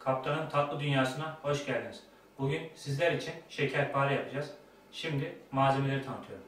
Kaptanın tatlı dünyasına hoş geldiniz. Bugün sizler için şekerpare yapacağız. Şimdi malzemeleri tanıtıyorum.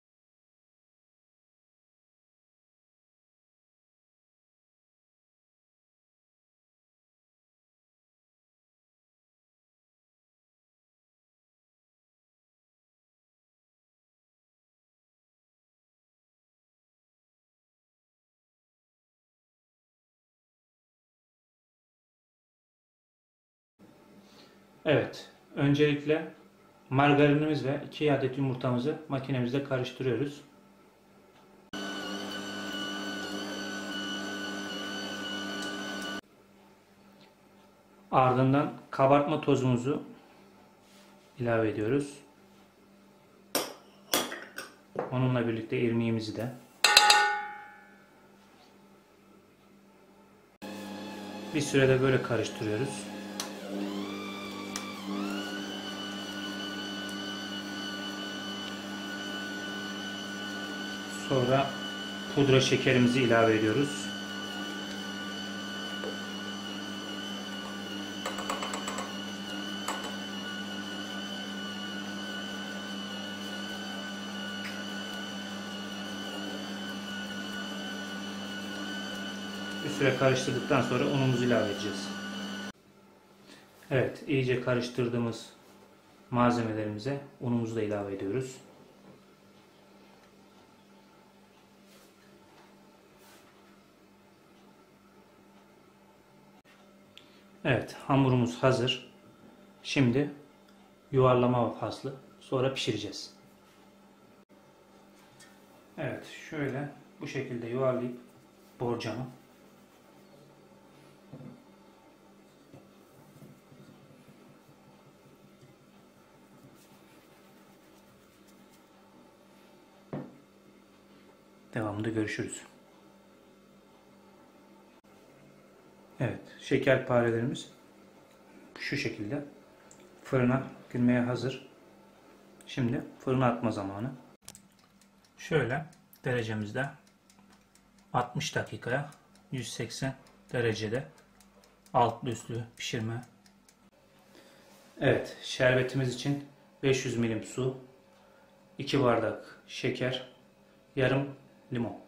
Evet, öncelikle margarinimiz ve 2 adet yumurtamızı makinemizde karıştırıyoruz. Ardından kabartma tozumuzu ilave ediyoruz. Onunla birlikte irmiğimizi de. Bir sürede böyle karıştırıyoruz. Sonra pudra şekerimizi ilave ediyoruz. Bir süre karıştırdıktan sonra unumuzu ilave edeceğiz. Evet, iyice karıştırdığımız malzemelerimize unumuzu da ilave ediyoruz. Evet, hamurumuz hazır. Şimdi yuvarlama faslı, sonra pişireceğiz. Evet, şöyle bu şekilde yuvarlayıp borcamı devamında görüşürüz. Evet, şekerparelerimiz şu şekilde fırına girmeye hazır. Şimdi fırına atma zamanı. Şöyle derecemizde 60 dakikaya 180 derecede altlı üstlü pişirme. Evet, şerbetimiz için 500 milim su, 2 bardak şeker, yarım limon.